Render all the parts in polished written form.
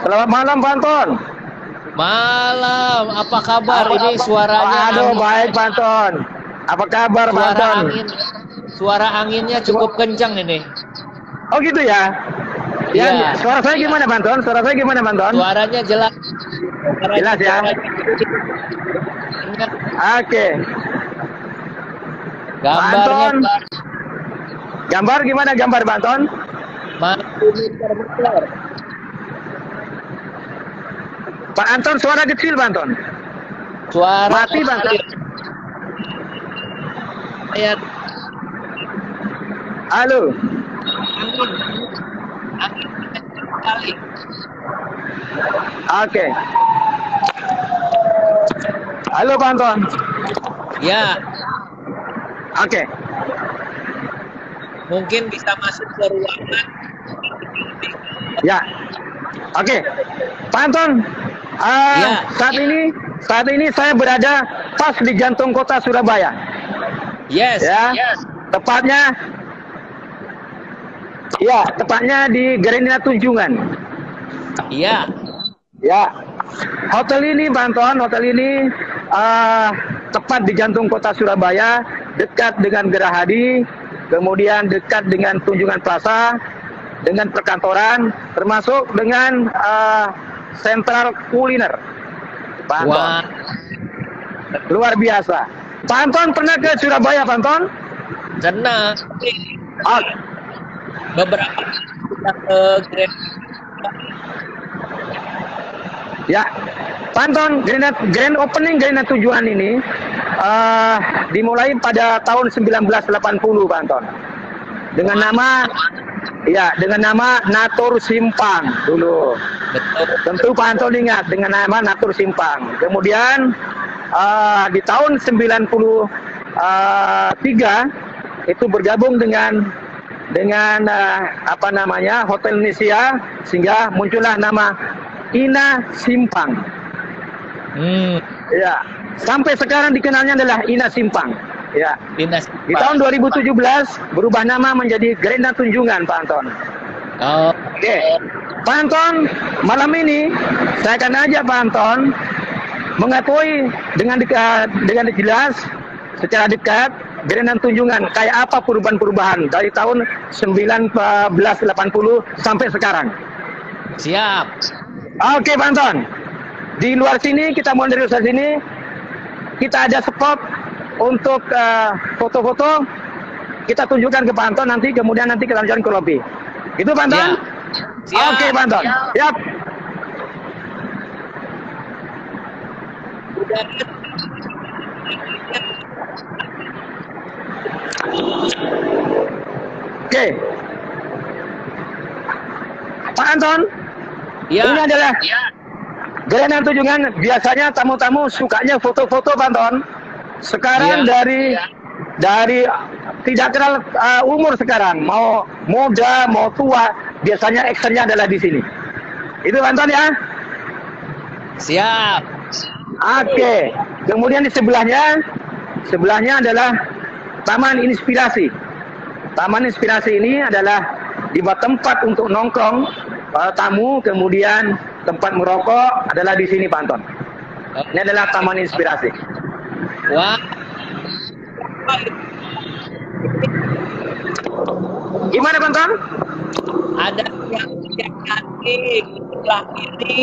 Selamat malam, Panton. Malam, apa kabar? Ini suaranya Aduh, baik, Panton. Apa kabar, Panton? Suara anginnya cukup kencang ini. Oh gitu ya? Ya, suara saya gimana, Panton? Suara saya gimana, Panton? Suaranya jelas. Jelas ya? Oke. Gambarnya Gambar gimana gambar, Panton? Pak Anton, suara kecil, Panton. Suara mati, Panton. Halo. Oke. Halo, Panton. Ya. Oke. Mungkin bisa masuk ke ruangan. Ya. Oke. Panton. Saat ini saya berada pas di jantung kota Surabaya. Yes. Ya. Yes. Tepatnya di Gerindra Tunjungan. Iya. Ya. Hotel ini, Panton, tepat di jantung kota Surabaya, dekat dengan Gerahadi, kemudian dekat dengan Tunjungan Plaza, dengan perkantoran, termasuk dengan sentral kuliner. Panton. Wah. Luar biasa. Panton pernah ke Surabaya, Panton? Pernah. Beberapa ke Ya, Panton, grand opening Gerindra Tujuan ini dimulai pada tahun 1980, Panton. Dengan nama Natur Simpang dulu. Betul. Tentu Panton ingat dengan nama Natur Simpang. Kemudian di tahun 93 itu bergabung dengan Hotel Indonesia, sehingga muncullah nama Ina Simpang. Ya, sampai sekarang dikenalnya adalah Ina Simpang. Ya. Ina Di Simpang. tahun 2017 berubah nama menjadi Gerindra Tunjungan, Pak Anton. Oke. Pak Anton, malam ini saya akan ajak Pak Anton mengetahui dengan jelas, secara dekat, Gerindra Tunjungan kayak apa perubahan-perubahan dari tahun 1980 sampai sekarang. Siap. Oke, Pak Anton. Di luar sini, kita mulai dari luar sini, kita ada spot untuk foto-foto. Kita tunjukkan ke Pak Anton nanti, kemudian nanti kita lanjutkan ke lobby. Itu, Pak Anton? Siap. Oke, Pak Anton. Siap. Oke. Pak Anton, ini adalah Gerindra Tunjungan. Biasanya tamu-tamu sukanya foto-foto, Pak Anton. Sekarang dari tidak kenal umur sekarang, mau muda, mau tua, biasanya actionnya adalah di sini. Itu, Pak Anton, ya? Siap. Oke. Kemudian di sebelahnya adalah Taman Inspirasi. Taman Inspirasi ini adalah dibuat tempat untuk nongkrong tamu, kemudian tempat merokok adalah di sini, Pak Anton. Ini adalah Taman Inspirasi. Wah. Gimana, Pak Anton? Ada yang cantik sebelah kiri.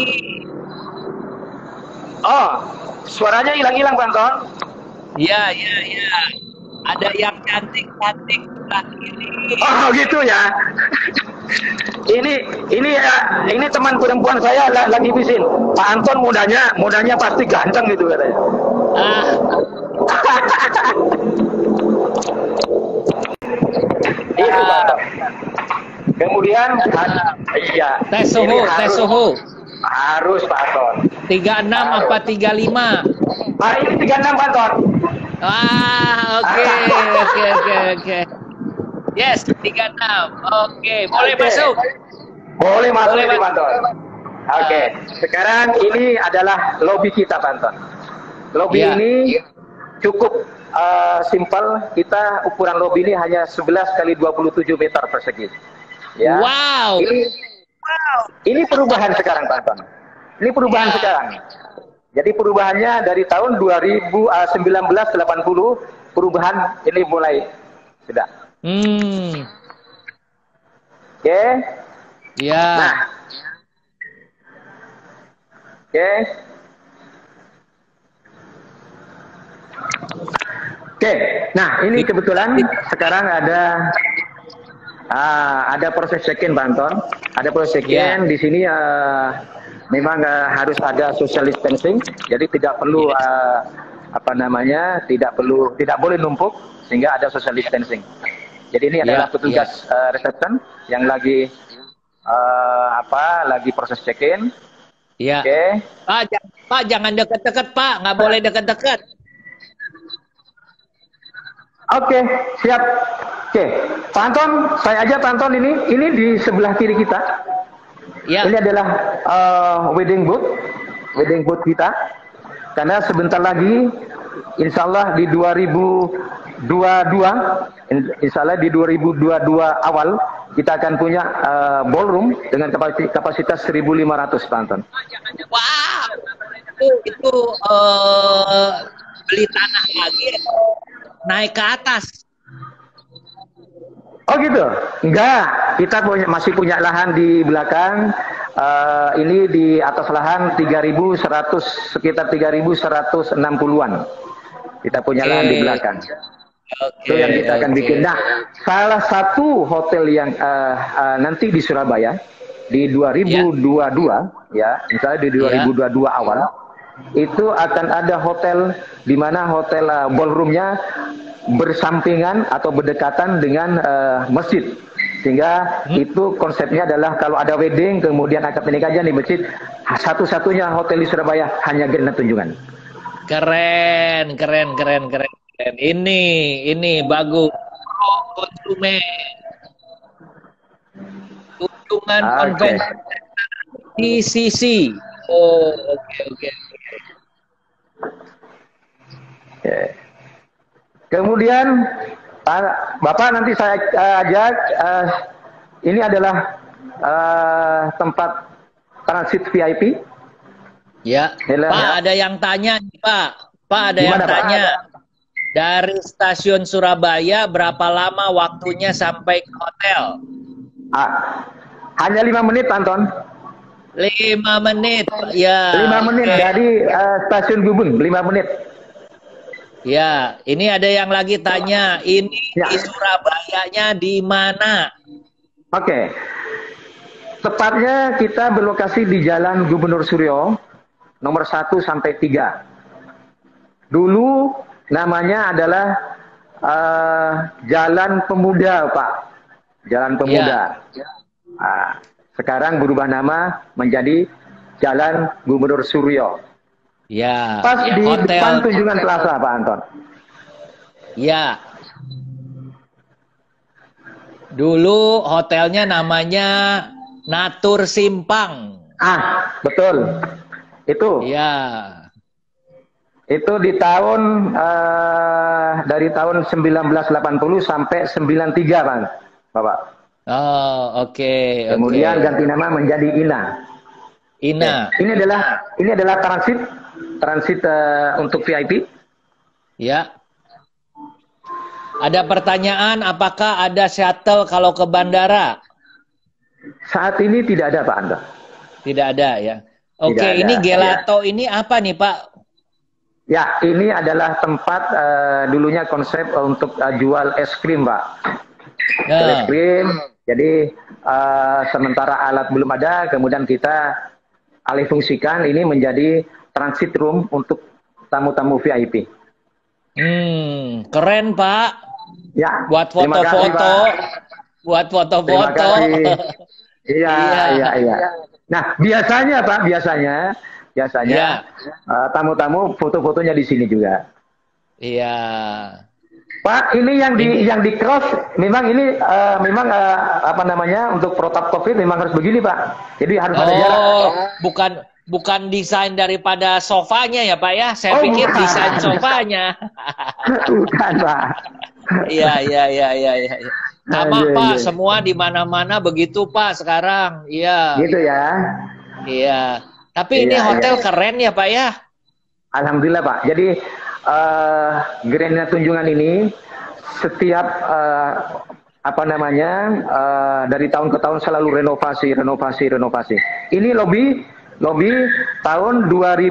Oh, suaranya hilang-hilang, Pak Anton. Iya. Ada yang cantik-cantik sebelah kiri. Oh, gitu ya. Ini teman perempuan saya lagi bisin. Pak Anton mudanya pasti ganteng gitu katanya. Itu, Pak Anton. Kemudian Tes suhu. Harus, Pak Anton. 36 apa 35? Ini 36, Pak Anton. Oke. Yes, 36. Oke, boleh masuk. Boleh masuk, Pak Anton. Oke. Sekarang ini adalah lobi kita, Pak Anton. Lobi ini cukup simpel. Kita ukuran lobi ini hanya 11 kali 27 meter persegi. Ya. Wow. Ini perubahan sekarang, Pak Anton. Ini perubahan sekarang. Jadi perubahannya dari tahun 1980, perubahan ini mulai sudah. Oke. Ya. Nah. Oke. Oke. Nah, ini kebetulan sekarang ada proses check-in, Pak Anton. Ada proses check-in di sini. Memang harus ada social distancing, jadi tidak perlu tidak boleh numpuk, sehingga ada social distancing. Jadi ini adalah petugas reception yang lagi proses check-in. Iya. Oke. Pak, jangan dekat-dekat, Pak, nggak boleh dekat-dekat. Oke, siap. Oke, Pak Anton, saya aja Pak Anton ini di sebelah kiri kita. Ya. Ini adalah wedding booth kita. Karena sebentar lagi, insya Allah di 2022 awal kita akan punya ballroom dengan kapasitas 1.500, Pak Anton. Wow, itu beli tanah lagi, naik ke atas. Oh gitu? Enggak, kita masih punya lahan di belakang. Ini di atas lahan 3.100, sekitar 3.160-an. Kita punya lahan di belakang. Itu yang kita akan bikin. Nah, salah satu hotel yang nanti di Surabaya di 2022, ya, misalnya di 2022 awal, itu akan ada hotel di mana hotel ballroomnya bersampingan atau berdekatan dengan masjid, sehingga itu konsepnya adalah kalau ada wedding kemudian akad pernikahan di masjid, satu-satunya hotel di Surabaya hanya Grand Tunjungan. Keren. Ini bagus. Konsumen konvensi TCC. Oh, oke. Kemudian Bapak nanti saya ajak, ini adalah tempat transit VIP. Ya, Pak, ada yang tanya nih, Pak. Pak, ada yang tanya. Dari stasiun Surabaya berapa lama waktunya sampai ke hotel? Hanya 5 menit, Anton. 5 menit, ya. 5 menit dari stasiun Gubeng, 5 menit. Ya, ini ada yang lagi tanya, ini di Surabayanya di mana? Oke. Tepatnya kita berlokasi di Jalan Gubernur Suryo, nomor 1 sampai 3. Dulu namanya adalah Jalan Pemuda, Pak. Jalan Pemuda. Sekarang berubah nama menjadi Jalan Gubernur Suryo. Ya. Pas di hotel. depan Tunjungan Plaza, Pak Anton. Ya. Dulu hotelnya namanya Natur Simpang. Betul. Itu. Ya. Itu di tahun dari tahun 1980 sampai 93, Pak. Bapak. Oh, oke. Kemudian ganti nama menjadi Ina. Ini adalah transit untuk VIP. Ya. Ada pertanyaan, apakah ada shuttle kalau ke bandara? Saat ini tidak ada, Pak Anda. Tidak ada ya. Oke, ini gelato ini apa nih, Pak? Ya, ini adalah tempat dulunya konsep untuk jual es krim, Pak. Es krim. Jadi sementara alat belum ada, kemudian kita alih fungsikan ini menjadi transit room untuk tamu-tamu VIP. Keren, Pak. Ya. Buat foto-foto. Buat foto-foto. Iya. Nah, biasanya Pak, tamu-tamu foto-fotonya di sini juga. Iya. Pak, ini yang di cross memang ini untuk protap COVID memang harus begini, Pak. Jadi harus ada jarak. Bukan desain daripada sofanya ya, Pak ya. Saya pikir bukan. Desain sofanya. Bukan, Pak. Iya. Sama Pak, semua di mana-mana begitu Pak sekarang. Iya. Gitu ya. Iya. Tapi ini hotel keren ya Pak ya. Alhamdulillah Pak. Jadi Grand Tunjungan ini setiap apa namanya dari tahun ke tahun selalu renovasi. Ini lobi tahun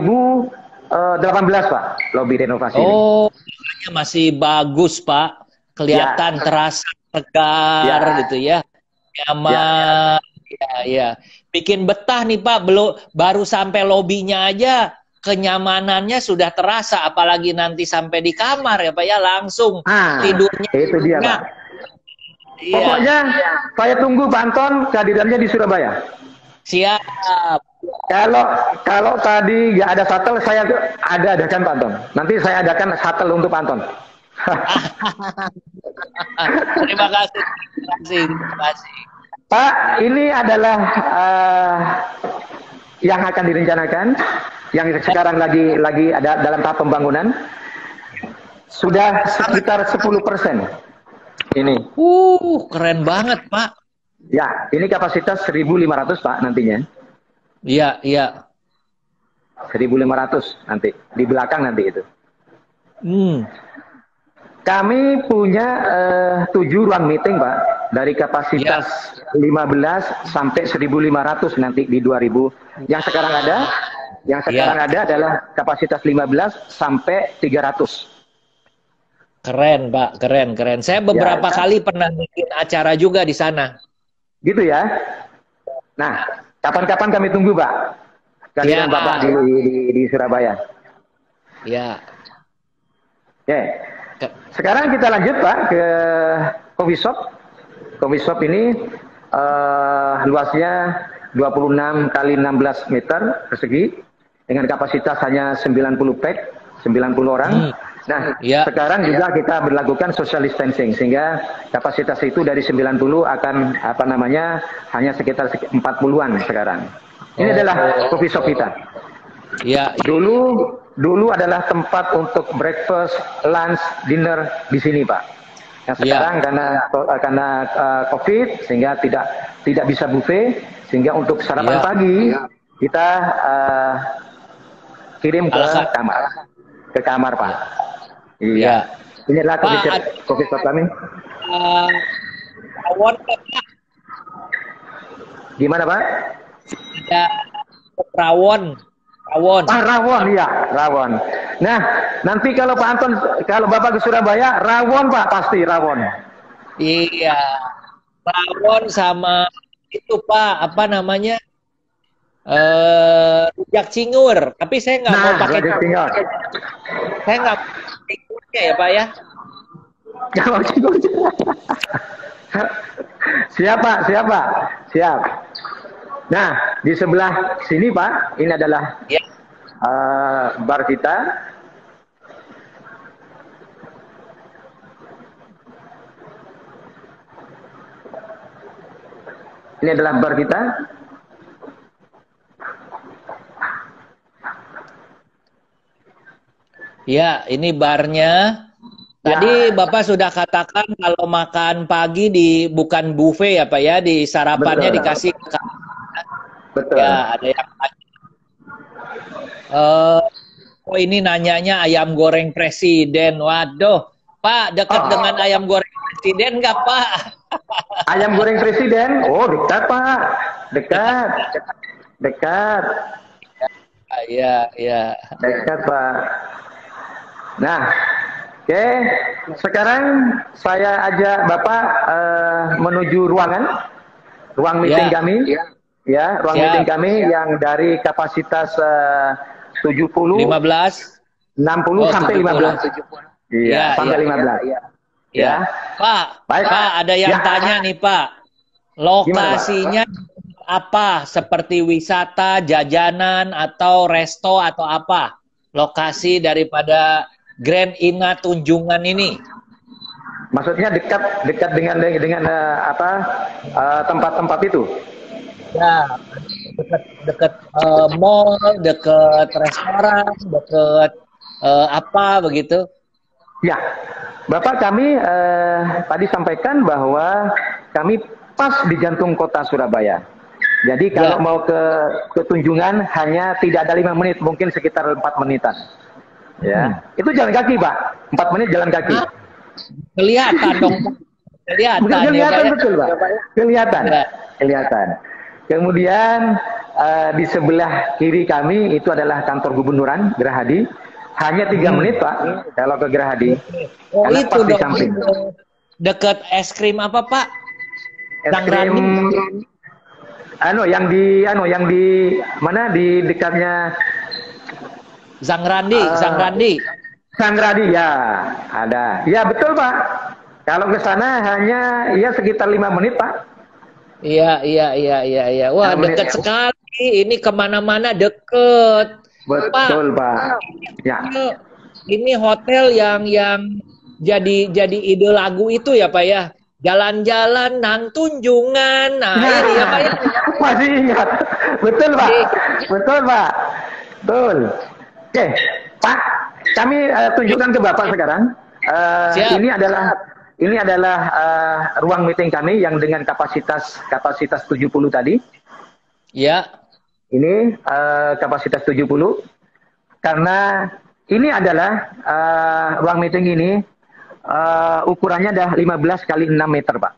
2018 Pak, lobi renovasi. Oh, masih bagus Pak. Kelihatan terasa segar gitu ya. Nyaman. Ya. Bikin betah nih Pak, baru sampai lobinya aja kenyamanannya sudah terasa, apalagi nanti sampai di kamar ya Pak ya, langsung tidurnya. Itu dia Pak. Iya. Pokoknya saya tunggu Pak Anton kehadirannya di Surabaya. Siap. Kalau tadi nggak ada shuttle, saya adakan Pak Anton. Nanti saya adakan shuttle untuk Pak Anton. Terima kasih. Pak, ini adalah yang akan direncanakan, yang sekarang lagi ada dalam tahap pembangunan. Sudah sekitar 10%. Ini. Keren banget, Pak. Ya, ini kapasitas 1.500 Pak nantinya. Iya. 1.500 nanti di belakang nanti itu. Kami punya 7 ruang meeting Pak, dari kapasitas 15 sampai 1.500 nanti di 2000. Yang sekarang ada adalah kapasitas 15 sampai 300. Keren Pak, keren. Saya beberapa kali pernah bikin acara juga di sana. Gitu ya. Nah, kapan-kapan kami tunggu Pak, kehadiran Bapak di Surabaya. Ya. Oke. Sekarang kita lanjut Pak ke coffee shop. Coffee shop ini luasnya 26 kali 16 meter persegi dengan kapasitas hanya 90 pack, 90 orang. Nah, sekarang juga kita berlakukan social distancing sehingga kapasitas itu dari 90 akan hanya sekitar 40-an sekarang. Ini adalah coffee shop kita. Ya. Dulu adalah tempat untuk breakfast, lunch, dinner di sini, Pak. Nah, sekarang karena COVID sehingga tidak bisa buffet, sehingga untuk sarapan pagi kita kirim ke kamar, Pak. Iya. Ini adalah coffee shop kami. Rawon, gimana Pak? Ada rawon. Rawon. Nah, nanti kalau Pak Anton, kalau Bapak ke Surabaya, rawon Pak, pasti rawon. Iya, rawon sama itu Pak, apa namanya? Rujak cingur. Tapi saya nggak mau pakai cingur. Saya nggak cingurnya ya Pak ya. Nggak mau cingur. Siap. Nah, di sebelah sini Pak, ini adalah bar kita. Ini adalah bar kita. Ya, ini barnya. Tadi Bapak sudah katakan kalau makan pagi bukan buffet ya Pak ya, di sarapannya dikasih. Betul. Ya, ada yang ini nanyanya ayam goreng presiden. Waduh, Pak, dekat dengan ayam goreng presiden nggak Pak? Ayam goreng presiden? Oh, dekat Pak. Dekat. Iya. Dekat Pak. Nah, oke. Sekarang saya ajak Bapak menuju ruang meeting kami. Ya, ruang meeting kami yang dari kapasitas 70, 15, 60 sampai 15. Iya, sampai 15. Ya. Pak, ada yang tanya nih Pak. Lokasinya apa? Seperti wisata, jajanan, atau resto atau apa? Lokasi daripada Grand Ina Tunjungan ini. Maksudnya dekat dengan tempat-tempat itu. Ya, dekat mall, dekat restoran, dekat apa begitu? Ya, Bapak, kami tadi sampaikan bahwa kami pas di jantung kota Surabaya. Jadi kalau mau ke Tunjungan hanya tidak ada 5 menit, mungkin sekitar 4 menitan. Ya, itu jalan kaki, Pak. 4 menit jalan kaki. Kelihatan dong. Kelihatan ya, Pak. Betul, Pak. Kelihatan. Ya. Kelihatan. Kemudian di sebelah kiri kami itu adalah kantor gubernuran Gerahadi. Hanya 3 menit, Pak, kalau ke Gerahadi. Oh, karena itu pas di dong. samping. Dekat es krim apa, Pak? Es krim yang di mana, di dekatnya Zangrandi. Sangradi, ya, ada. Ya, betul, Pak. Kalau ke sana hanya ya sekitar 5 menit, Pak. Iya. Wah, dekat sekali. Ini kemana-mana deket. Betul, Pak. Ya. Ini hotel yang jadi ide lagu itu ya, Pak ya. Jalan-jalan nang Tunjungan. Nah, ini ya, Pak ya. Masih ingat. Betul, Pak. Betul, Pak. Betul. Oke, Pak, kami tunjukkan ke Bapak sekarang. Ini adalah ruang meeting kami yang dengan kapasitas 70 tadi. Ya. Ini kapasitas 70. Karena ini adalah ruang meeting ini ukurannya adalah 15 kali 6 meter, Pak.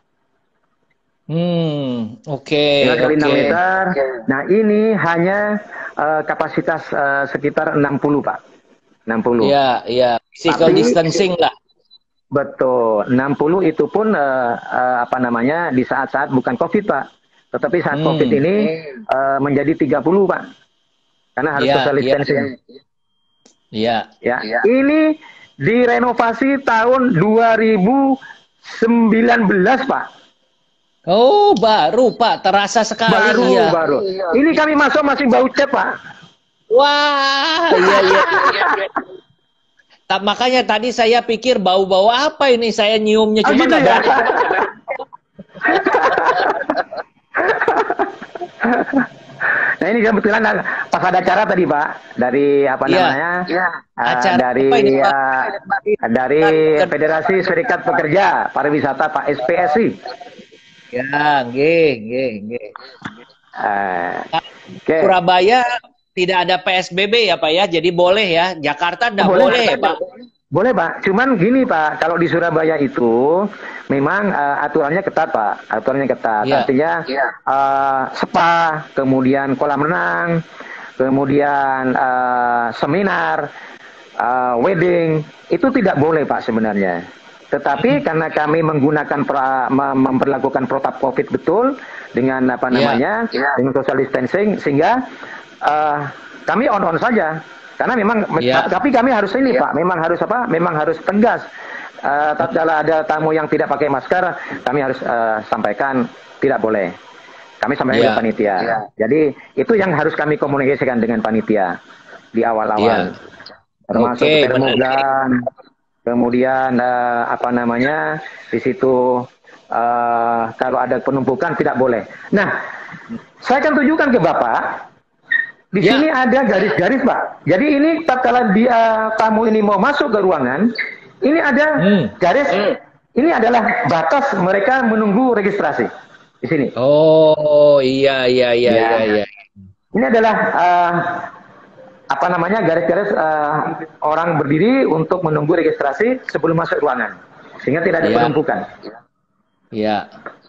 Oke. 15 kali 6 meter. Nah, ini hanya kapasitas sekitar 60, Pak. 60. Iya. Physical distancing lah. Betul. 60 itu pun di saat-saat bukan COVID, Pak. Tetapi saat COVID ini menjadi 30, Pak. Karena harus social distancing. Iya. Ya. Ini direnovasi tahun 2019, Pak. Oh, baru, Pak. Terasa sekali. Baru. Ini kami masuk masih bau cat, Pak. Wah, iya. Makanya tadi saya pikir bau-bau apa ini, saya nyiumnya cuma gitu ya? Nah, ini kebetulan pas ada acara tadi, Pak, dari acara dari apa ini, Pak? Dari Federasi Serikat Pekerja Pariwisata, Pak, SPSI. Ya, nggih. Surabaya tidak ada PSBB ya, Pak ya. Jadi boleh ya. Jakarta enggak boleh, Pak. Boleh, Pak. Cuman gini, Pak, kalau di Surabaya itu memang aturannya ketat, Pak. Aturannya ketat. Artinya spa, kemudian kolam renang, kemudian seminar, wedding, itu tidak boleh, Pak, sebenarnya. Tetapi karena kami memperlakukan protap COVID betul dengan dengan social distancing, sehingga kami on saja. Karena memang, tapi kami harus ini, Pak, memang harus tegas. Tatkala ada tamu yang tidak pakai masker, kami harus sampaikan tidak boleh. Kami sampaikan ke panitia. Di itu yang harus kami komunikasikan dengan panitia di awal-awal. Termasuk termogan, kemudian di situ kalau ada penumpukan tidak boleh. Nah, saya akan tunjukkan ke Bapak. Di sini ada garis-garis, Pak. Jadi ini tatkala tamu ini mau masuk ke ruangan, ini ada garis. Ini adalah batas mereka menunggu registrasi di sini. Oh, iya. Ini adalah garis-garis orang berdiri untuk menunggu registrasi sebelum masuk ruangan, sehingga tidak ada penumpukan. Iya.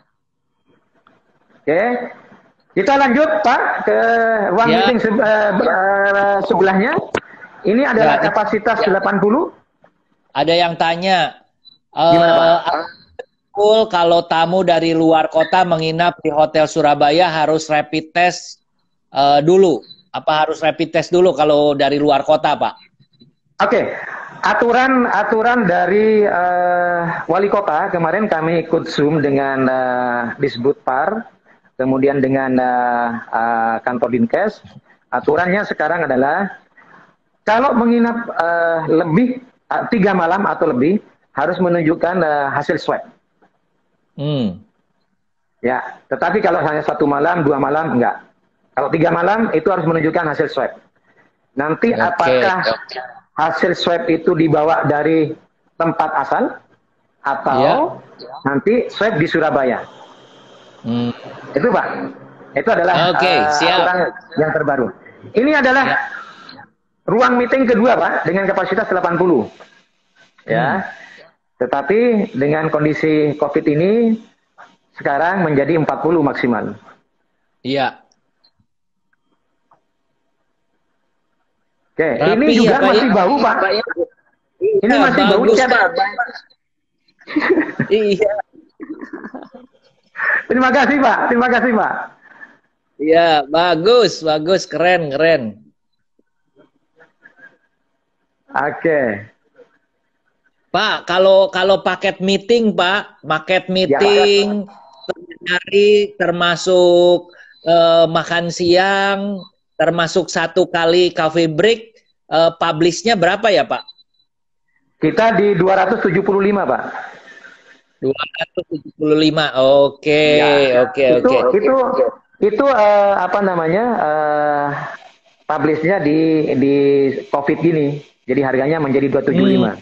Oke. Kita lanjut, Pak, ke ruang meeting sebelahnya. Ini adalah kapasitas 80. Ada yang tanya, gimana, Pak? betul kalau tamu dari luar kota menginap di Hotel Surabaya harus rapid test dulu? Apa harus rapid test dulu kalau dari luar kota, Pak? Oke. Aturan dari wali kota, kemarin kami ikut Zoom dengan Disbudpar, kemudian dengan kantor Dinkes. Aturannya sekarang adalah kalau menginap lebih 3 malam atau lebih harus menunjukkan hasil swab. Ya, tetapi kalau hanya 1 malam, 2 malam enggak. Kalau 3 malam itu harus menunjukkan hasil swab. Nanti apakah hasil swab itu dibawa dari tempat asal atau nanti swab di Surabaya. Itu Pak. Itu adalah aturan yang terbaru. Ini adalah ruang meeting kedua Pak dengan kapasitas 80. Ya. Tetapi dengan kondisi COVID ini sekarang menjadi 40 maksimal. Iya. Oke, ini juga masih bau Pak. Ini masih bau cat. Iya. Terima kasih Pak. Terima kasih Pak. Iya, bagus, keren. Oke. Pak, kalau paket meeting, Pak, hari termasuk makan siang, termasuk 1 kali coffee break, publishnya berapa ya, Pak? Kita di 275, Pak. 275. Oke. Itu apa namanya? Publishnya di COVID gini. Jadi harganya menjadi 275.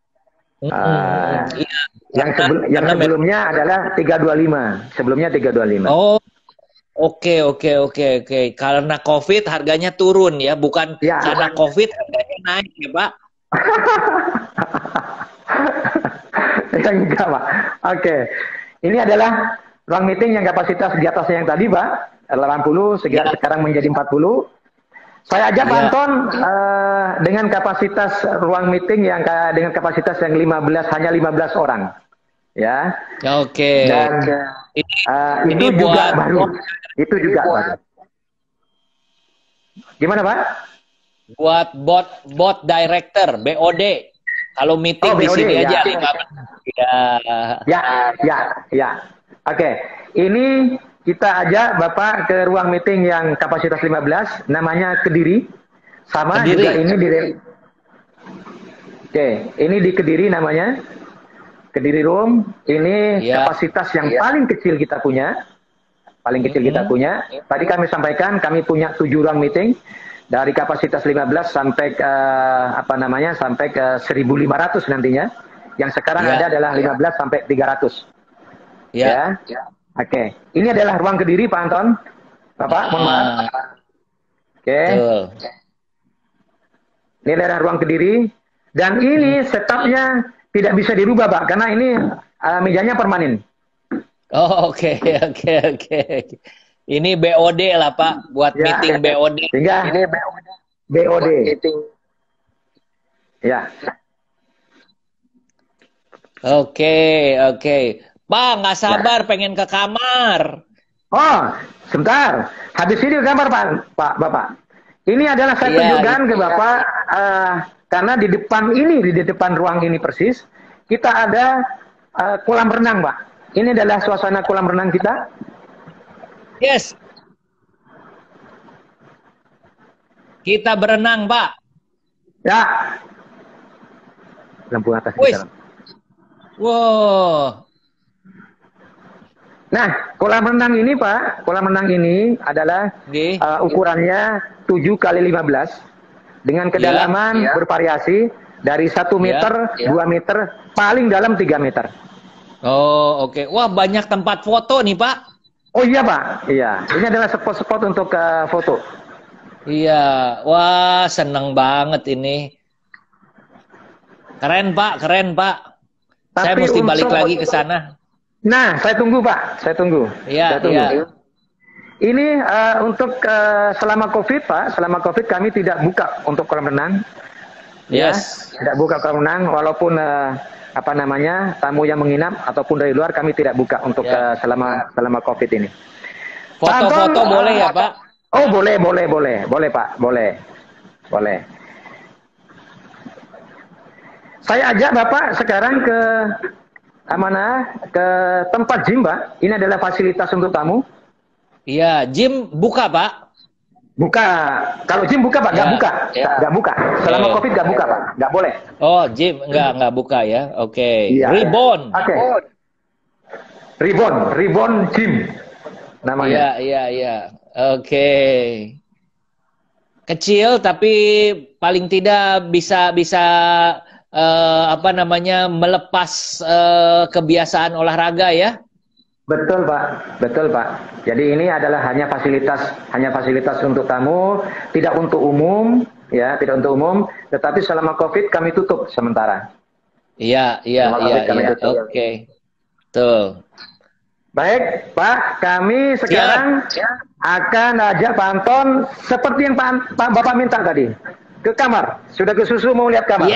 Yang sebelumnya adalah 325. Sebelumnya 325. Oh. Oke. Karena COVID harganya turun ya, bukan karena COVID harganya naik ya, Pak. Enggak, Pak. Oke. Ini adalah ruang meeting yang kapasitas di atasnya yang tadi, Pak. 80, sekarang menjadi 40. Saya ajak Pak Anton dengan kapasitas ruang meeting yang dengan kapasitas yang hanya 15 orang. Ya. Oke. Dan ini juga baru. Itu juga baru. Gimana, Pak? Buat bot director, BOD. Kalau meeting di sini aja. Ya. Oke. Ini kita ajak Bapak ke ruang meeting yang kapasitas 15, namanya Kediri. Sama juga ini ini di Kediri namanya. Kediri Room. Ini kapasitas yang paling kecil kita punya. Tadi kami sampaikan kami punya 7 ruang meeting dari kapasitas 15 sampai ke sampai ke 1.500 nantinya. Yang sekarang ada adalah 15 sampai 300. Ya. Oke. Ini adalah ruang Kediri Pak Anton. Bapak, mohon maaf. Oke. Ini adalah ruang Kediri dan ini setupnya tidak bisa dirubah Pak karena ini mejanya permanen. Oh, oke. Ini BOD lah Pak, buat meeting BOD. Ini BOD. Ya. Oke. Pak, nggak sabar pengen ke kamar. Oh, sebentar. Habis ini ke kamar Bapak. Ini adalah saya tunjukkan ke Bapak karena di depan ruang ini persis kita ada kolam renang Pak. Ini adalah suasana kolam renang kita. Yes. Kita berenang, Pak. Ya. Lampu atas kita. Wow. Nah, kolam renang ini, Pak, adalah ukurannya 7 kali 15 dengan kedalaman bervariasi dari 1 meter, 2 meter, paling dalam 3 meter. Oh, oke. Wah, banyak tempat foto nih, Pak. Oh iya, Pak. Iya, ini adalah spot-spot untuk foto. Iya, wah seneng banget ini. Keren, Pak. Saya mesti balik lagi ke sana. Nah, saya tunggu, Pak. Saya tunggu. Iya. Ini untuk selama COVID, Pak. Selama COVID kami tidak buka untuk kolam renang. Yes. Ya, tidak buka kolam renang, walaupun tamu yang menginap ataupun dari luar kami tidak buka untuk selama COVID ini. Foto-foto boleh ya, Pak? Oh, boleh, Pak. Boleh. Saya ajak Bapak sekarang ke tempat gym, Pak. Ini adalah fasilitas untuk tamu. Iya, gym buka, Pak? Buka. Kalau gym buka, Pak, nggak buka. Nggak buka. Selama COVID nggak buka, Pak. Nggak boleh. Oh, gym nggak buka ya. Oke. Iya. Reborn. Oke. Reborn gym namanya. Iya. Oke. Kecil tapi paling tidak bisa apa namanya, melepas kebiasaan olahraga ya. Betul Pak, betul Pak. Jadi ini adalah hanya fasilitas untuk tamu, tidak untuk umum, ya, tidak untuk umum. Tetapi selama COVID kami tutup sementara. Iya, oke, tuh. Baik Pak, kami sekarang akan ajak Pak Anton seperti yang Pak Bapak minta tadi, ke kamar. Sudah ke susu, mau lihat kamar.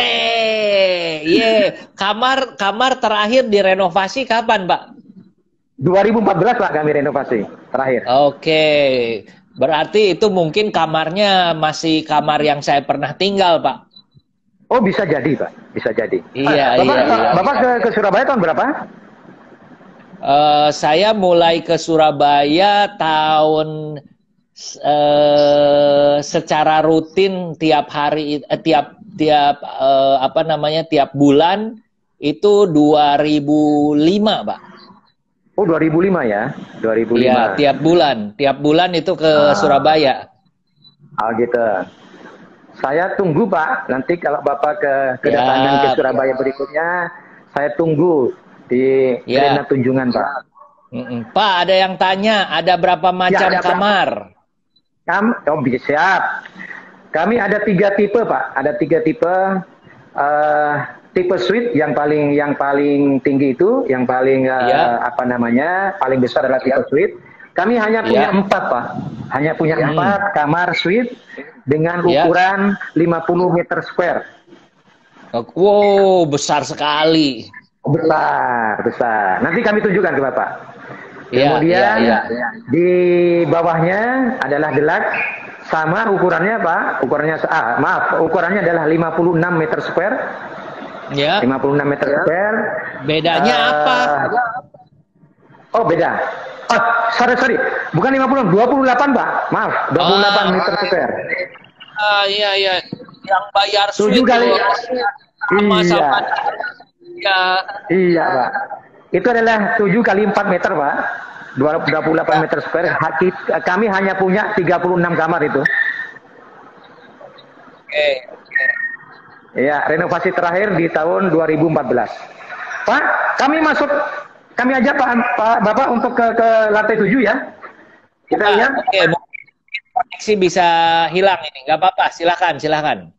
Kamar terakhir direnovasi kapan Pak? 2014 Pak kami renovasi terakhir. Oke, berarti itu mungkin kamarnya masih kamar yang saya pernah tinggal Pak. Oh bisa jadi Pak, bisa jadi. Iya. Bapak ke Surabaya tahun berapa? Saya mulai ke Surabaya tahun secara rutin tiap hari, tiap bulan itu 2005 Pak. Oh 2005 ya, 2005. Iya, tiap bulan itu ke Surabaya. Oh gitu. Saya tunggu Pak, nanti kalau Bapak kedatangan ke Surabaya berikutnya, saya tunggu di Arena Tunjungan Pak. Pak, ada yang tanya, ada berapa macam kamar? Siap. Kami ada 3 tipe Pak, ada 3 tipe. Tipe suite yang paling tinggi itu, yang paling paling besar adalah tipe suite. Kami hanya punya 4 Pak, hanya punya 4 kamar suite dengan ukuran 50 meter square. Wow, besar sekali. Besar. Nanti kami tunjukkan ke Bapak. Kemudian di bawahnya adalah deluxe, sama ukurannya Pak. Ukurannya adalah 56 meter square. 56 meter square. Bedanya apa? Oh beda. Oh sorry, bukan 50, 28 Pak. Maaf, 28 meter square. Iya. Yang bayar 7 kali. Iya Pak. Itu adalah 7 kali 4 meter Pak. 28 meter square. Kami hanya punya 36 kamar itu. Oke. Ya, renovasi terakhir di tahun 2014. Pak, kami ajak Bapak untuk ke lantai 7 ya. Kita lihat. Oke, koneksi bisa hilang ini, nggak apa-apa, silakan.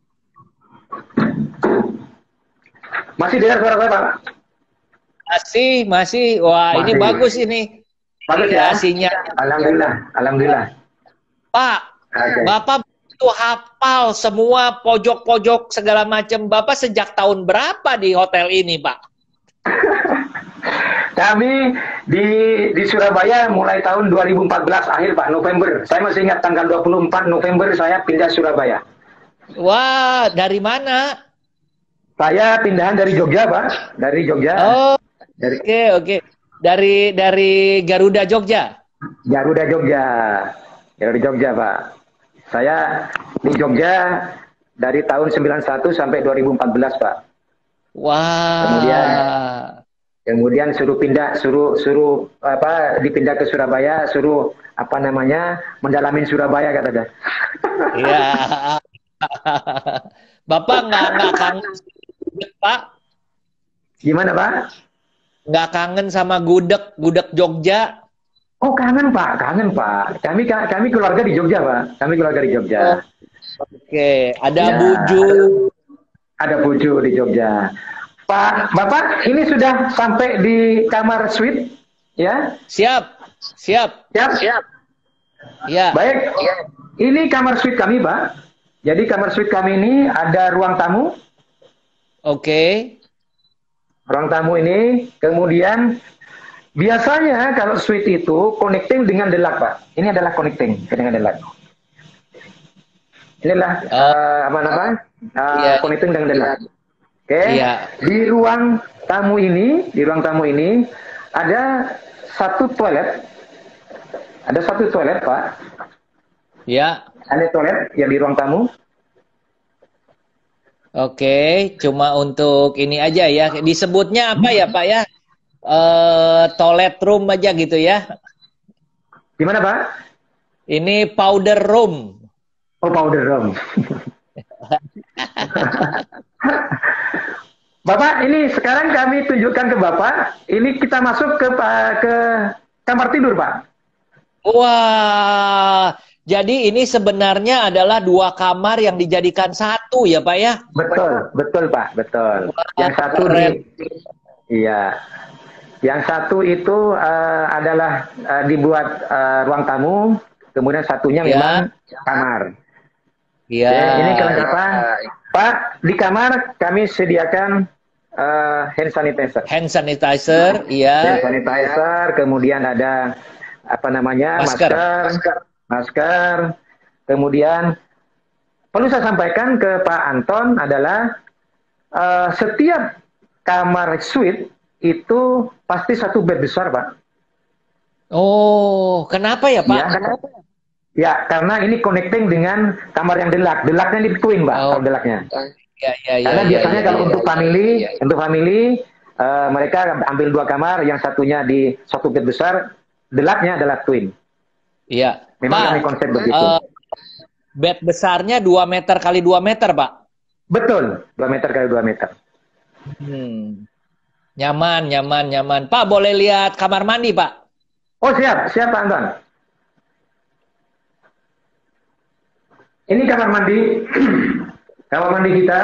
Masih dengar suara saya, Pak? Masih. Wah, ini bagus ini. Bagus ya? Sinyal. Alhamdulillah. Pak, Bapak itu hafal semua pojok-pojok segala macam. Bapak sejak tahun berapa di hotel ini, Pak? Kami di Surabaya mulai tahun 2014 akhir Pak, November. Saya masih ingat tanggal 24 November saya pindah Surabaya. Wah, dari mana? Saya pindahan dari Jogja, Pak. Dari Jogja. Oh, oke. Dari Garuda Jogja. Garuda Jogja, Pak. Saya di Jogja dari tahun 91 sampai 2014, Pak. Wah. Kemudian suruh dipindah ke Surabaya, suruh mendalamin Surabaya katanya. Iya. Bapak nggak kangen, Pak? Gimana, Pak? Nggak kangen sama gudeg Jogja? Oh, kangen, Pak. Kami keluarga di Jogja, Pak. Oke, ada buju. Ada buju di Jogja. Pak, Bapak, ini sudah sampai di kamar suite, ya? Siap. Ya. Baik, ini kamar suite kami, Pak. Jadi kamar suite kami ini ada ruang tamu. Oke. Ruang tamu ini, kemudian biasanya kalau suite itu connecting dengan deluxe, Pak. Ini adalah connecting dengan deluxe. Inilah connecting dengan deluxe. Oke. Iya. Di ruang tamu ini ada satu toilet. Ada satu toilet, Pak. Ya. Ada toilet yang di ruang tamu. Oke, cuma untuk ini aja ya. Disebutnya apa ya, Pak ya? Toilet room aja gitu ya. Gimana, Pak? Ini powder room. Oh, powder room. Bapak, ini sekarang kami tunjukkan ke Bapak. Ini kita masuk ke kamar tidur, Pak. Wah, jadi ini sebenarnya adalah 2 kamar yang dijadikan satu ya Pak ya? Betul, betul Pak, betul. Wah, Yang satu iya. Yang satu itu adalah dibuat ruang tamu, kemudian satunya memang kamar. Iya. Ini kelengkapan. Pak, di kamar kami sediakan hand sanitizer. Hand sanitizer, iya. Hand sanitizer, kemudian ada apa namanya masker. Kemudian perlu saya sampaikan ke Pak Anton adalah setiap kamar suite itu pasti satu bed besar, Pak. Oh, kenapa ya Pak? Ya, ya karena ini connecting dengan kamar yang delak. Delaknya di twin, Pak, kalau delaknya. Karena biasanya kalau untuk family, mereka ambil 2 kamar, yang satunya di satu bed besar, delaknya adalah twin. Iya. Memang Pak, kami konsep begitu. Bed besarnya 2 meter kali 2 meter, Pak? Betul, 2 meter kali 2 meter. Nyaman. Pak, boleh lihat kamar mandi, Pak? Oh, siap Pak Anton. Ini kamar mandi. Kamar mandi kita.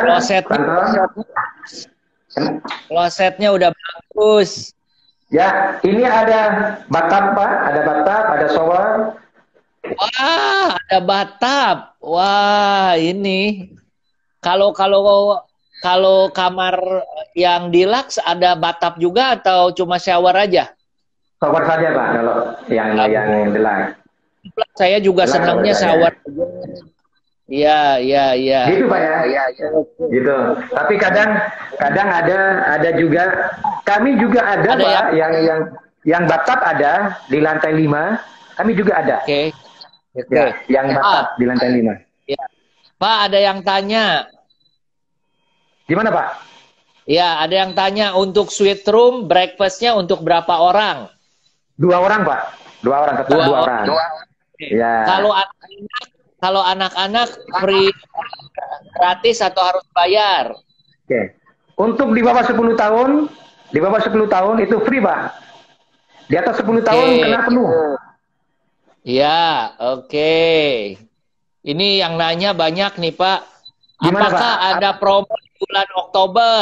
Klosetnya udah bagus. Ya, ini ada bathtub, Pak. Ada bathtub, ada shower. Wah, ada bathtub. Wah, ini kalau kamar yang deluxe ada bathtub juga atau cuma shower aja? Shower saja, Pak, kalau yang deluxe. Saya juga senangnya shower. Iya. Gitu Pak ya. Iya. Gitu. Tapi kadang ada juga, kami juga ada Pak, yang bathtub ada di lantai 5, kami juga ada. Oke. Ya, yang bathtub di lantai 5. Ya. Pak, ada yang tanya. Gimana Pak? Ya, ada yang tanya untuk suite room breakfastnya untuk berapa orang? 2 orang Pak. 2 orang, tetap 2 orang. Ya. Kalau anak-anak free gratis atau harus bayar? Oke. Untuk di bawah 10 tahun, itu free, Pak. Di atas 10 tahun kena penuh. Ya, oke. Ini yang nanya banyak nih, Pak. Gimana, apakah Pak? Ada promo di bulan Oktober?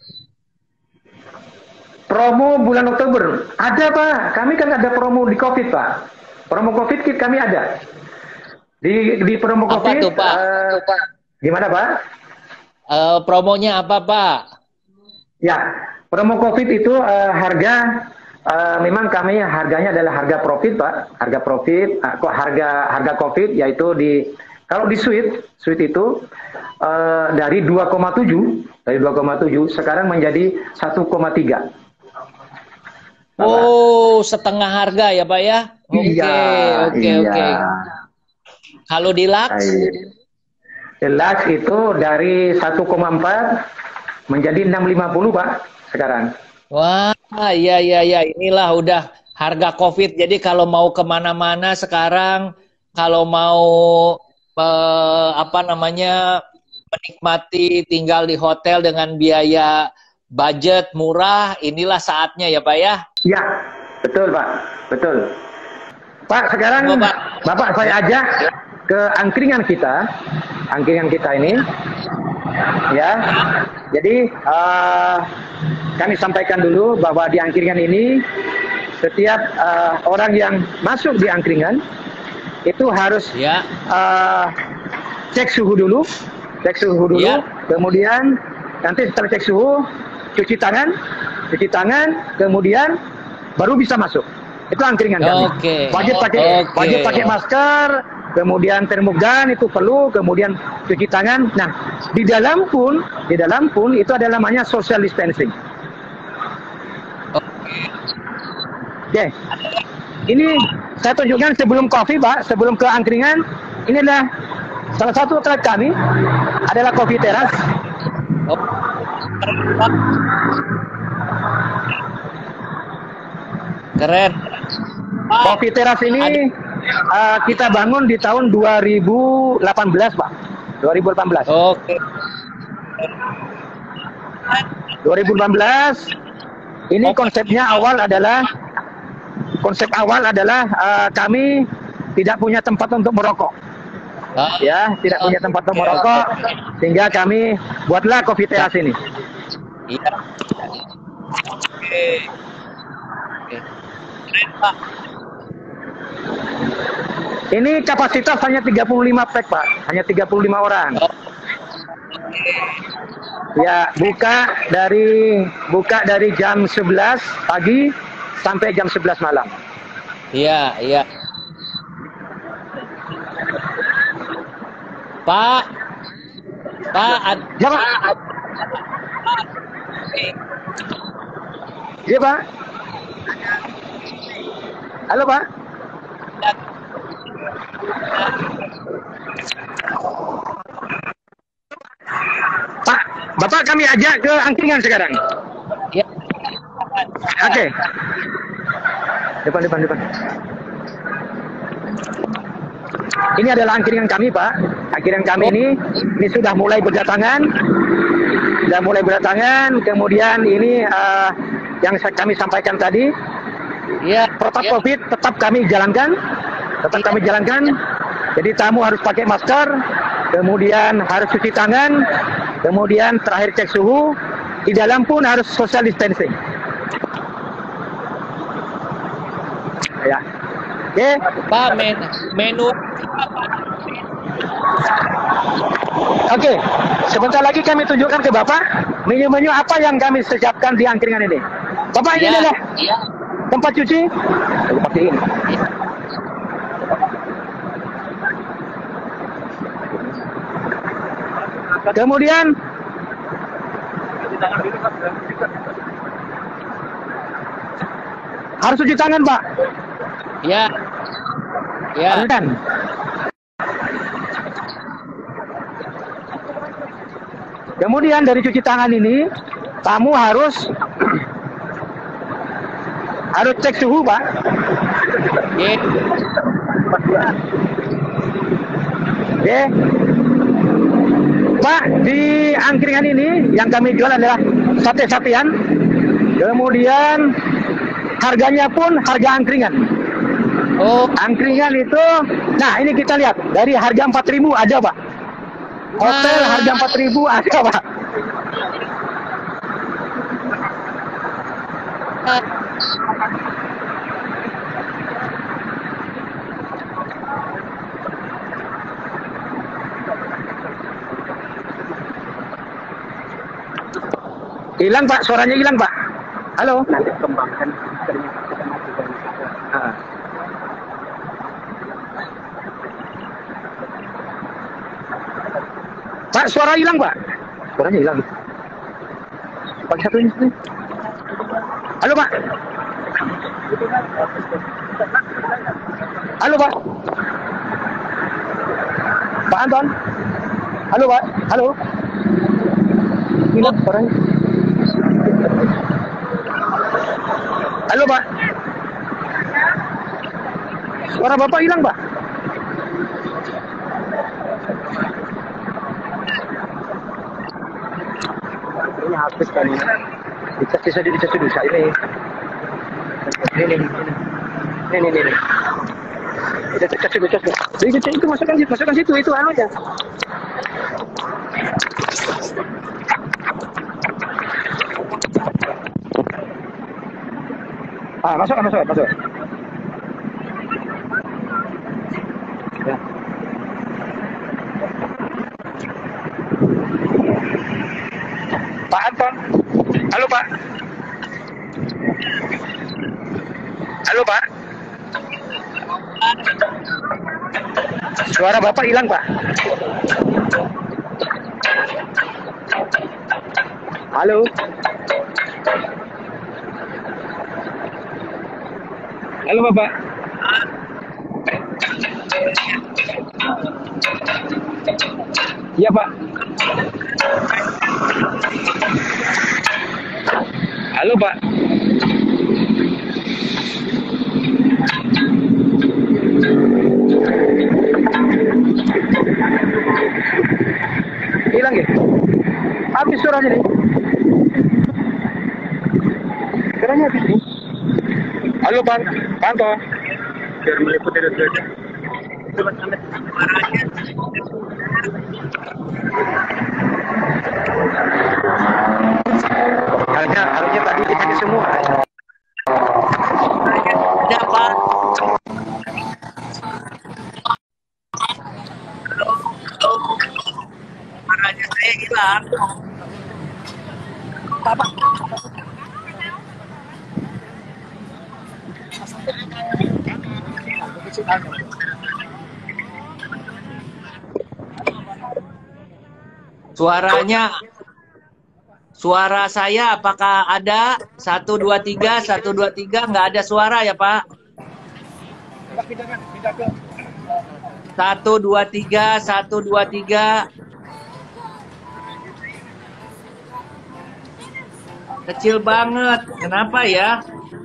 Promo bulan Oktober? Ada, Pak. Kami kan ada promo di COVID, Pak. Promo COVID kami ada. Di promo COVID, apa tuh, Pak? Gimana, Pak? Promonya apa, Pak? Ya, promo COVID itu memang kami harganya adalah harga profit, Pak. Harga profit, harga COVID yaitu kalau di suite itu dari 2,7 sekarang menjadi 1,3. Oh, setengah harga ya, Pak ya? Oke. Kalau deluxe? Deluxe itu dari 1,4 menjadi 650, Pak, sekarang. Wah, iya. Inilah udah harga COVID. Jadi kalau mau kemana-mana sekarang, kalau mau menikmati tinggal di hotel dengan biaya budget murah, inilah saatnya ya, Pak ya? Ya, betul, Pak. Betul. Pak, sekarang Bapak saya ajak ke angkringan kita ini, ya. Jadi kami sampaikan dulu bahwa di angkringan ini setiap orang yang masuk di angkringan itu harus cek suhu dulu, kemudian nanti setelah cek suhu cuci tangan, kemudian baru bisa masuk. Itu angkringan kami. Wajib pakai masker, kemudian termogan itu perlu, kemudian cuci tangan. Nah, di dalam pun itu adalah namanya social distancing. Oke. Ini saya tunjukkan sebelum coffee, Pak, sebelum ke angkringan. Ini adalah salah satu outlet kami adalah Coffee Teras. Keren. Coffee Teras ini kita bangun di tahun 2018, Pak. 2018. Oke. 2016 ini konsep awal adalah kami tidak punya tempat untuk merokok. Ya, tidak punya tempat untuk merokok, sehingga kami buatlah Coffee Teas ini. Iya. Oke. Keren, Pak. Ini kapasitas hanya 35 pack, Pak. Hanya 35 orang. Ya, buka dari jam 11 pagi sampai jam 11 malam. Iya, iya. Pak. Ya, Pak. Iya, Pak. Halo, Pak. Pak, Bapak kami ajak ke angkringan sekarang. Ya. Oke. Depan. Ini adalah angkringan kami, Pak. Angkringan kami ini sudah mulai berdatangan. Kemudian ini yang kami sampaikan tadi. Iya. Protokol COVID tetap kami jalankan. Jadi tamu harus pakai masker, kemudian harus cuci tangan, kemudian terakhir cek suhu. Di dalam pun harus social distancing. Ya. Oke. Pak, menu. Oke. Sebentar lagi kami tunjukkan ke Bapak menu-menu apa yang kami siapkan di angkringan ini. Bapak, ini adalah tempat cuci. Seperti ini. Kemudian harus cuci tangan, Pak. Ya. Ya. Kemudian dari cuci tangan ini, tamu harus cek suhu, Pak. Ya. Oke. Pak, di angkringan ini yang kami jual adalah sate-satean. Kemudian harganya pun harga angkringan. Oh, angkringan itu, nah ini kita lihat dari harga 4.000 ada, Pak. Hotel harga 4.000 ada, Pak. Hilang, Pak, suaranya hilang, Pak. Halo. Nanti kembangkan. Pak, suara hilang, Pak. Suaranya hilang. Pakai satu ini. Halo, Pak. Halo, Pak. Pak Anton. Halo, Pak. Halo. Hilang suaranya. Halo, Pak. Suara Bapak hilang, Pak. Ini habis kan ini. Dicas dulu ini. Ini. Dicas dulu. Itu masukkan situ itu anu aja. Masuk. Ya. Pak Anton. Halo, Pak. Halo, Pak. Suara Bapak hilang, Pak. Halo. Halo, Bapak. Iya, Pak. Halo, Pak. Hilang ya? Habis suaranya nih. Geranya di sini. Halo Pak, Panto. Biar meliputi dari harusnya tadi dipakai semua. Ada Pak. Suaranya saya hilang. Apa? Suara saya apakah ada? 1 2 3 1 2 3 nggak ada suara ya Pak? 1 2 3 1 2 3. Kecil banget. Kenapa ya?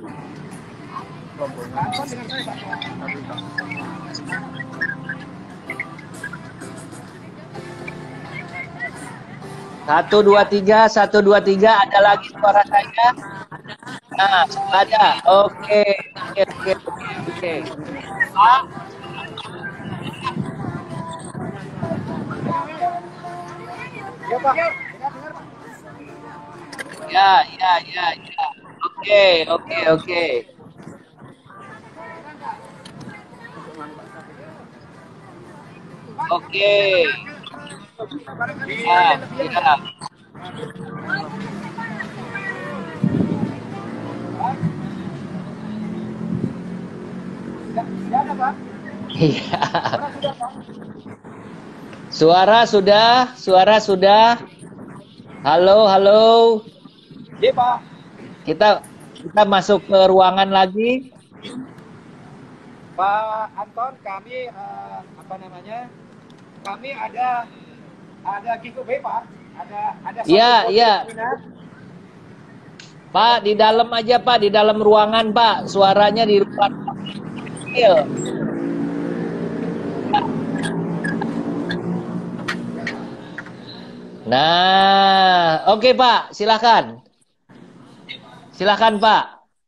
Satu dua tiga, 1 2 3. Ada lagi suara saya? Nah, ada. Oke. Pak. Ya Pak. Ya. Oke. Oke. Ya. Iya. Suara sudah. Halo. Iya Pak. Kita masuk ke ruangan lagi. Pak Anton, kami kami ada giveaway Pak. Ada Iya. Pak, di dalam aja Pak, di dalam ruangan Pak. Suaranya di luar kecil. Nah, oke Pak, silakan. Silakan Pak.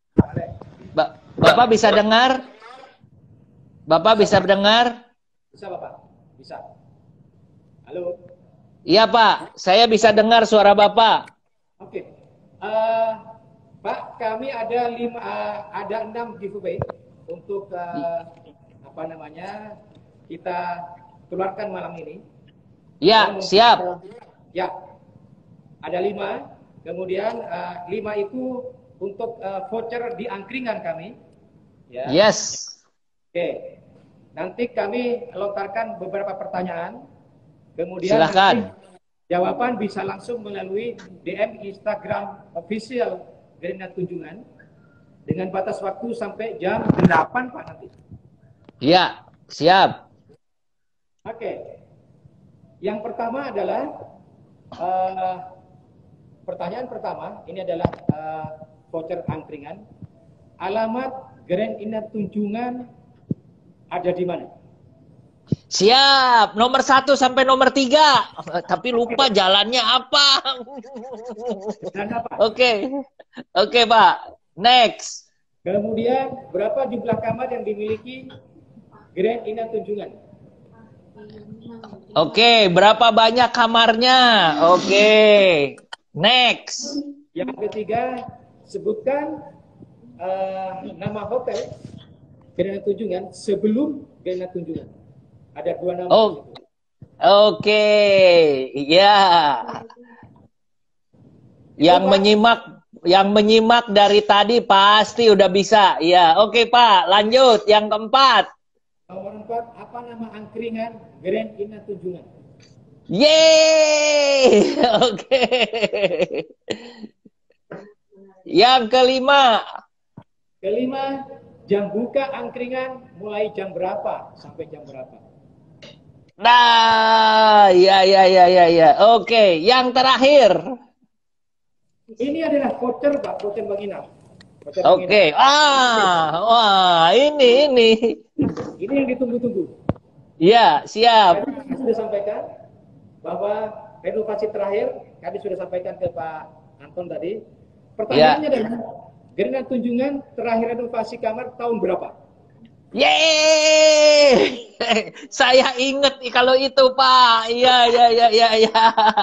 Bapak bisa dengar? Bapak bisa mendengar? Bisa Bapak? Bisa. Halo. Iya Pak, saya bisa dengar suara Bapak. Oke. Pak, kami ada 6 giveaway untuk kita keluarkan malam ini. Ya, siap. Ya, ada 5. Kemudian 5 itu untuk voucher di angkringan kami. Ya. Yes. Oke. Nanti kami lontarkan beberapa pertanyaan. Kemudian silakan. Jawaban bisa langsung melalui DM Instagram official Gerindra Tunjungan dengan batas waktu sampai jam 8 Pak nanti. Iya, siap. Oke. Yang pertama adalah pertanyaan pertama, ini adalah voucher angkringan. Alamat Gerindra Tunjungan ada di mana? Siap, nomor 1 sampai nomor 3. Tapi lupa jalannya apa. Oke Pak, next. Kemudian berapa jumlah kamar yang dimiliki Gerindra Tunjungan? Oke, berapa banyak kamarnya? Oke, next. Yang ketiga, sebutkan nama hotel Gerindra Tunjungan sebelum Gerindra Tunjungan. Ada 2 nama. Oke, ya. Yang menyimak dari tadi pasti udah bisa. Ya, oke Pak, lanjut yang keempat. Nomor 4, apa nama angkringan Gerindra Tunjungan? Yeay, oke. Yang kelima. Jam buka angkringan mulai jam berapa sampai jam berapa? Nah, ya. Oke, yang terakhir. Ini adalah voucher Pak, voucher menginap. Oke, wah, ini. Ini yang ditunggu-tunggu. Ya, siap. Tadi kami sudah sampaikan bahwa renovasi terakhir kami sudah sampaikan ke Pak Anton tadi. Pertanyaannya adalah Gerina Tunjungan terakhir renovasi kamar tahun berapa? Yeay, saya inget kalau itu Pak. Iya, iya, iya, iya, iya.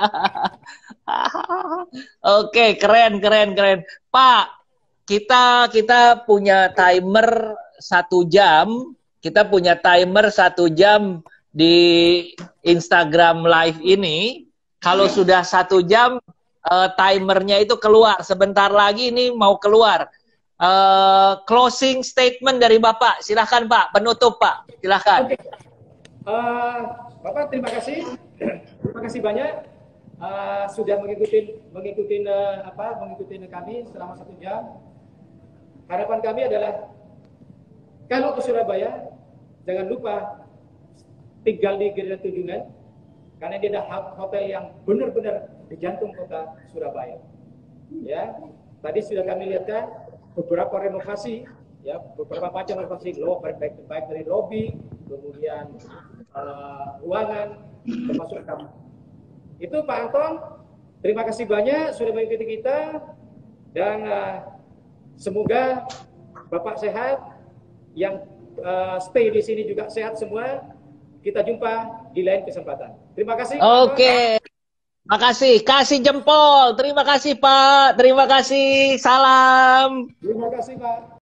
Oke, keren, keren, keren. Pak, kita punya timer 1 jam. Kita punya timer 1 jam di Instagram Live ini. Kalau sudah 1 jam, timernya itu keluar. Sebentar lagi ini mau keluar. Closing statement dari Bapak, silahkan Pak, penutup Pak, silahkan. Oke. Bapak terima kasih banyak sudah mengikuti kami selama 1 jam. Harapan kami adalah kalau ke Surabaya jangan lupa tinggal di Gerina Tunjungan karena dia ada hotel yang benar-benar di jantung kota Surabaya. Ya, tadi sudah kami lihatkan beberapa renovasi, ya beberapa macam renovasi, baik dari lobi, kemudian ruangan, termasuk kamar. Itu Pak Anton, terima kasih banyak sudah mengikuti kita dan semoga Bapak sehat, yang stay di sini juga sehat semua. Kita jumpa di lain kesempatan. Terima kasih. Oke. Makasih, kasih jempol. Terima kasih Pak. Terima kasih. Salam. Terima kasih Pak.